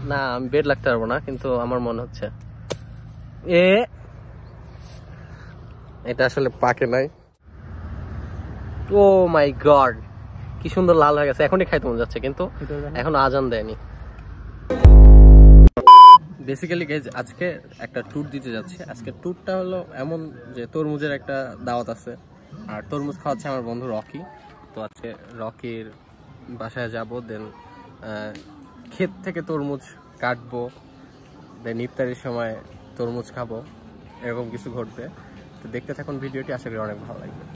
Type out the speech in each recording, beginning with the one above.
না আমি বেড লাগতে পারবো না, কিন্তু আমার মনে হচ্ছে এটা আসলে পাকে নাই। ও মাই গড, কি সুন্দর লাল হয়ে গেছে, এখনই খাইতে মন যাচ্ছে, কিন্তু এখন আজান দেয়নি। বেসিক্যালি গাইজ আজকে একটা ট্যুর দিতে যাচ্ছে। আজকে ট্যুরটা হলো এমন যে তরমুজের একটা দাওয়াত আছে, আর তরমুজ খাওয়াচ্ছে আমার বন্ধু রকি। তো আজকে রকির বাসায় যাব, দেন ক্ষেত থেকে তরমুজ কাটবো, দেন ইফতারির সময় তরমুজ খাবো, এরকম কিছু ঘটবে। তো দেখতে থাকুন ভিডিওটি, আশা করি অনেক ভালো লাগবে।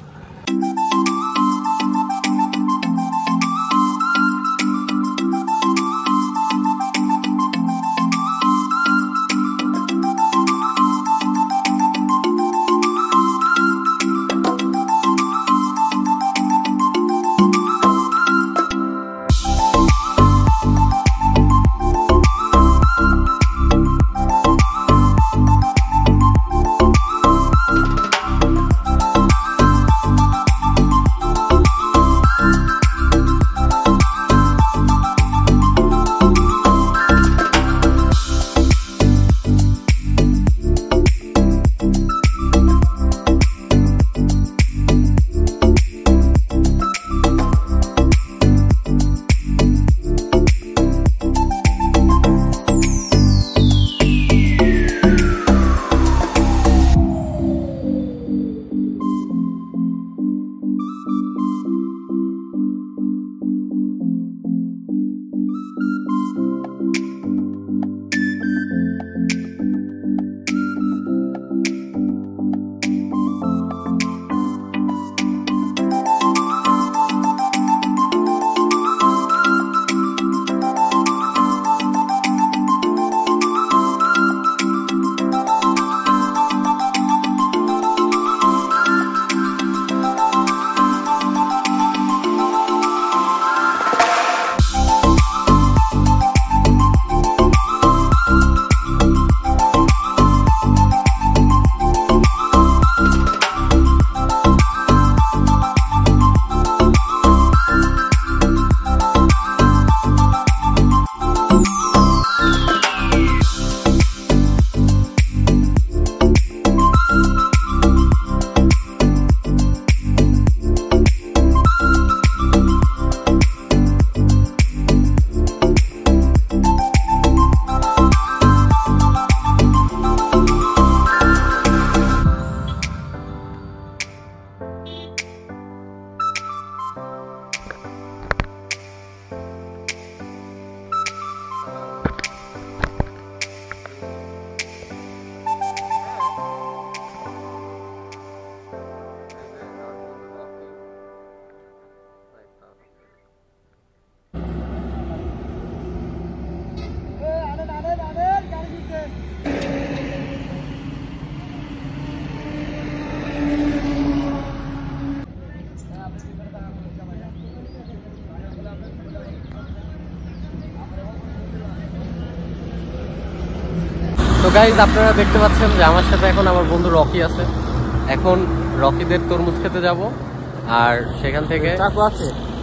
তো গাইজ আপনারা দেখতে পাচ্ছেন যে আমার সাথে এখন আমার বন্ধু রকি আছে। এখন রকিদের তরমুজ খেতে যাব, আর সেখান থেকে চাকু আছে,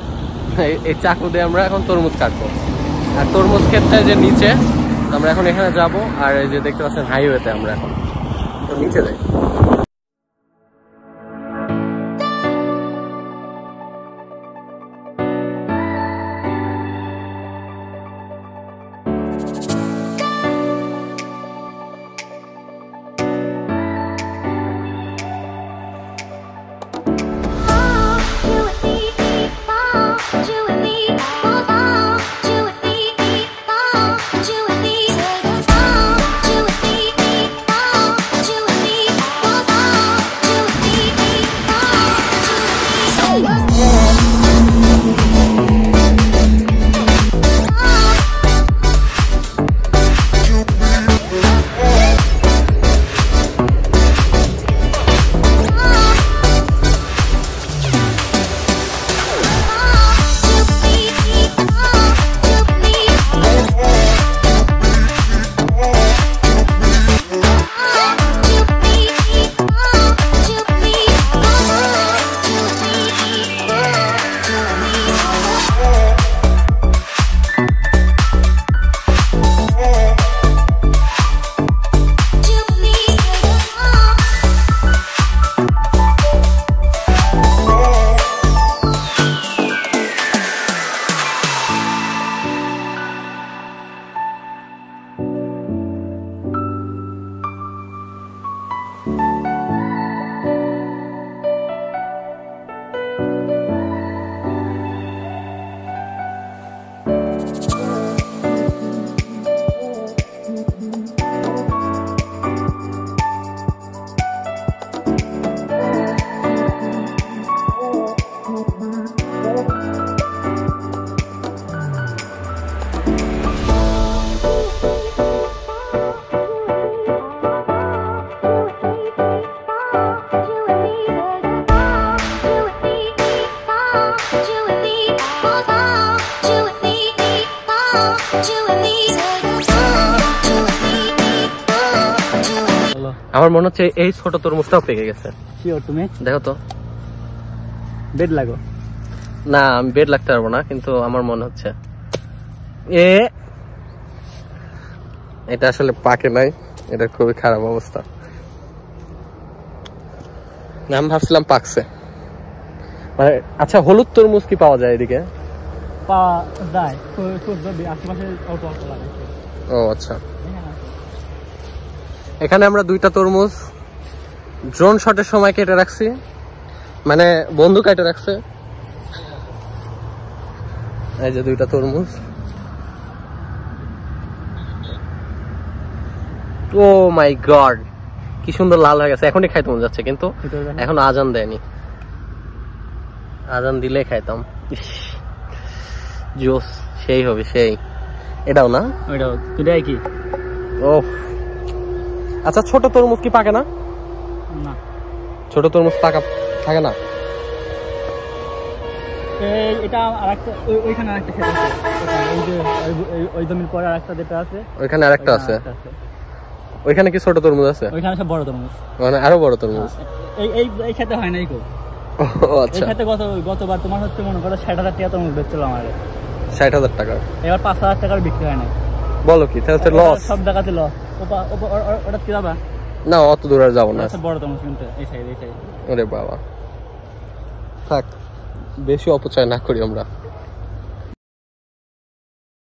এই চাকু দিয়ে আমরা এখন তরমুজ কাটবো। আর তরমুজ ক্ষেতটা যে নিচে, আমরা এখন এখানে যাব। আর এই যে দেখতে পাচ্ছেন হাইওয়েতে আমরা এখন তো নিচে যাই। আমার মনে হচ্ছে এই ছোট তরমুজটাও পেকে গেছে। শিওর তুমি? দেখো তো। বেড লাগো। না আমি বেড লাগতে পারবো না, কিন্তু আমার মনে হচ্ছে এটা আসলে পাকে নাই, এটা খুবই খারাপ অবস্থা। আমি ভাবছিলাম পাকছে। মানে আচ্ছা, হলুদ তরমুজ কি পাওয়া যায় এদিকে? পাওয়া যায়, আশেপাশে অল্প অল্প লাগাইছে। ও আচ্ছা। এখানে আমরা দুইটা তরমুজ ড্রোন শটের সময় কেটে রাখছি, মানে বন্ধু কেটে রাখছে। এই যে দুইটা তরমুজ। ও মাই গড, কি সুন্দর লাল হয়ে গেছে। এখনই খাইতে মন যাচ্ছে, কিন্তু এখন আজান দেয়নি। আজান দিলে খাইতাম। জোস সেই হবে সেই। এটাও না, ওইটাও দুটাই কি? ও আচ্ছা, ছোট তরমুজ কি পাকে না? না, ছোট তরমুজ পাকা থাকে না। এটা আরেকটা, ওইখানে আরেকটা ক্ষেত আছে, ওই যে ওই জমির পরে আরেকটা যেটা আছে, ওইখানে আরেকটা আছে। ওইখানে কি ছোট তরমুজ আছে? ওইখানে সব বড় তরমুজ, মানে আরো বড় তরমুজ। এই খেতে হয় নাই কো। ও আচ্ছা। এই খেতে গতবার তোমার হচ্ছে মনে করো 60,000 টাকা তরমুজ বেচছিল আমারে। 60,000 টাকা? এবার 5,000 টাকার বিক্রি হয় নাই। বলো কি, তাহলে তো লস। সব জায়গাতে লস। ওটা কি যাবা? না, অত দূর আর যাবো না। আচ্ছা, বড় তরমুজ কিনতে এই সাইড। ওরে বাবা, থাক, বেশি অপচয় না করি আমরা।